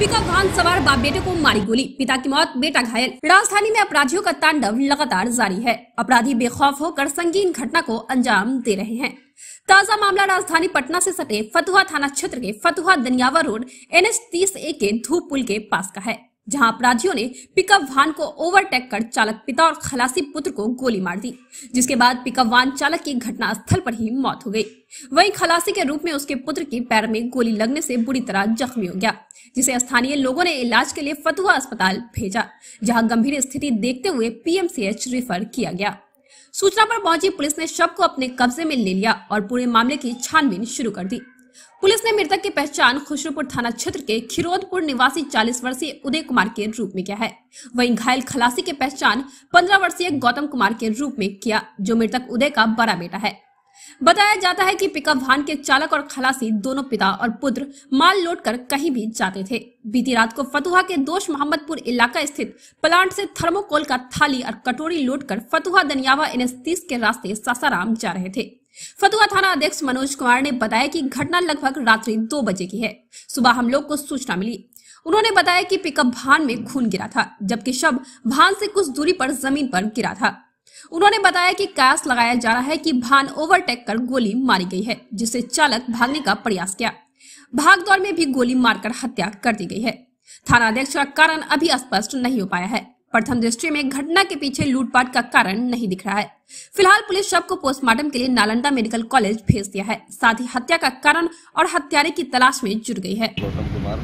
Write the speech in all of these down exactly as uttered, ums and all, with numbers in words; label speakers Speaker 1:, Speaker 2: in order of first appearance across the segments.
Speaker 1: Pickup वाहन सवार बाप बेटे को मारी गोली, पिता की मौत, बेटा घायल। राजधानी में अपराधियों का तांडव लगातार जारी है। अपराधी बेखौफ होकर संगीन घटना को अंजाम दे रहे हैं। ताजा मामला राजधानी पटना से सटे फतुहा थाना क्षेत्र के Fatuha Daniyawan road N H तीस ए के धूप पुल के पास का है, जहां अपराधियों ने पिकअप वाहन को ओवरटेक कर चालक पिता और खलासी पुत्र को गोली मार दी, जिसके बाद पिकअप वाहन चालक की घटना स्थल पर ही मौत हो गई। वहीं खलासी के रूप में उसके पुत्र की पैर में गोली लगने से बुरी तरह जख्मी हो गया, जिसे स्थानीय लोगों ने इलाज के लिए फतुहा अस्पताल भेजा, जहां गंभीर स्थिति देखते हुए P M C H refer किया गया। सूचना पर पहुंची पुलिस ने शव को अपने कब्जे में ले लिया और पूरे मामले की छानबीन शुरू कर दी। पुलिस ने मृतक की पहचान खुशरूपुर थाना क्षेत्र के खिरोदपुर निवासी चालीस वर्षीय उदय कुमार के रूप में किया है। वहीं घायल खलासी की पहचान पंद्रह वर्षीय गौतम कुमार के रूप में किया, जो मृतक उदय का बड़ा बेटा है। बताया जाता है कि पिकअप वाहन के चालक और खलासी दोनों पिता और पुत्र माल लोड कर कहीं भी जाते थे। बीती रात को फतुहा के दोष मोहम्मदपुर इलाका स्थित प्लांट से थर्मोकोल का थाली और कटोरी लोड कर फतुहा दनियावा एन एच तीस के रास्ते सासाराम जा रहे थे। फतुहा थाना अध्यक्ष मनोज कुमार ने बताया कि घटना लगभग रात्रि दो बजे की है। सुबह हम लोग को सूचना मिली। उन्होंने बताया कि पिकअप वाहन में खून गिरा था, जबकि शव वाहन से कुछ दूरी पर जमीन पर गिरा था। उन्होंने बताया कि कयास लगाया जा रहा है कि वाहन ओवरटेक कर गोली मारी गई है, जिससे चालक भागने का प्रयास किया। भागदौड़ में भी गोली मारकर हत्या कर दी गई है। थाना अध्यक्ष का कारण अभी स्पष्ट नहीं हो पाया है। प्रथम दृष्टि में घटना के पीछे लूटपाट का कारण नहीं दिख रहा है। फिलहाल पुलिस शव को पोस्टमार्टम के लिए नालंदा मेडिकल कॉलेज भेज दिया है। साथ ही हत्या का कारण और हत्यारे की तलाश में जुट गई है।
Speaker 2: गौतम कुमार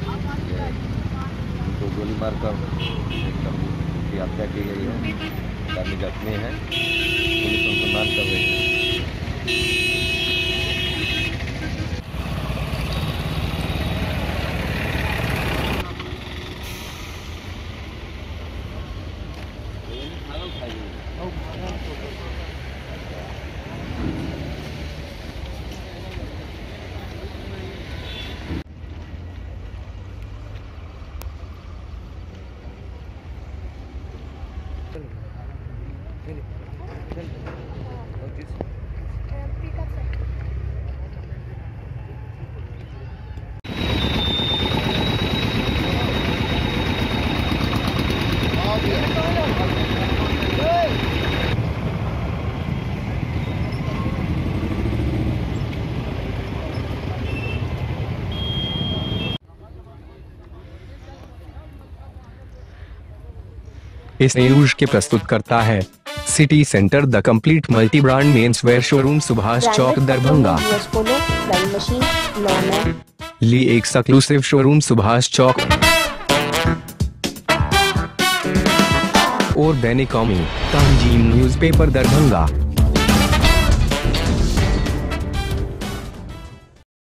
Speaker 2: को गोली मारकर हत्या की गई है। काफी जख्मी है। पुलिस अनुसंधान कर रही है।
Speaker 3: इस न्यूज के प्रस्तुत करता है city centre the complete multi brand men's wear showroom, Subhash Chowk, Darbhanga. Lee exclusive showroom, Subhash Chowk और दैनिक कौमी तंजीम न्यूज़पेपर, दरभंगा।